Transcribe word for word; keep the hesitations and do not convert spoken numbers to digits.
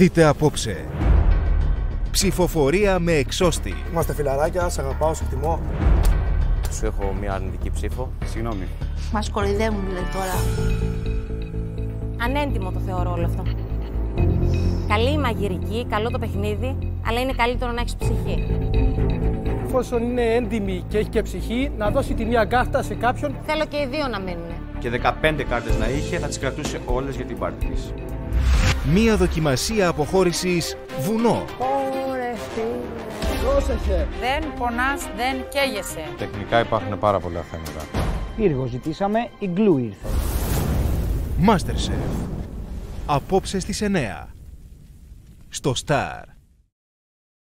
Δείτε απόψε. Ψηφοφορία με εξώστη. Είμαστε φιλαράκια, σ' αγαπάω, σε εκτιμώ. Σου έχω μια αρνητική ψήφο. Συγγνώμη. Μας κοροϊδεύουν δηλαδή τώρα. Ανέντιμο το θεωρώ όλο αυτό. Καλή η μαγειρική, καλό το παιχνίδι, αλλά είναι καλύτερο να έχεις ψυχή. Εφόσον είναι έντιμη και έχει και ψυχή, να δώσει τη μία κάρτα σε κάποιον. Θέλω και οι δύο να μείνουν. Και δεκαπέντε κάρτες να είχε, θα τις κρατούσε όλες για την πάρτι της. Μία δοκιμασία αποχώρησης βουνό. Ωρε φίλε. Πρόσεχε. Δεν πονάς, δεν καίγεσαι. Τεχνικά υπάρχουν πάρα πολλά θέματα. Πύργο ζητήσαμε, η γκλου ήρθε. MasterChef. Απόψε στις εννιά. Στο Star.